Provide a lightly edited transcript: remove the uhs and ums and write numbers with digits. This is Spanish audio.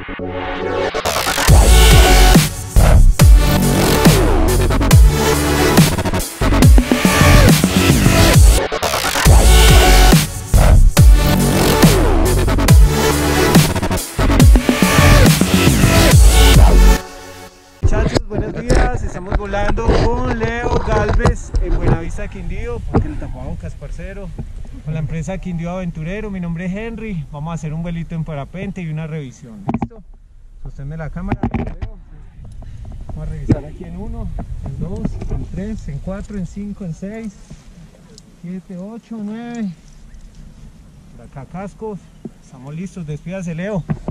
Buenos días, estamos volando con Leo Galvez en Buenavista, Quindío, porque el tapabocas, parcero, con la empresa Quindío Aventurero. Mi nombre es Henry, vamos a hacer un vuelito en parapente y una revisión, ¿listo? Sosténme la cámara, Leo. Vamos a revisar aquí en 1, en 2, en 3, en 4, en 5, en 6, 7, 8, 9, por acá cascos, estamos listos, despídase Leo.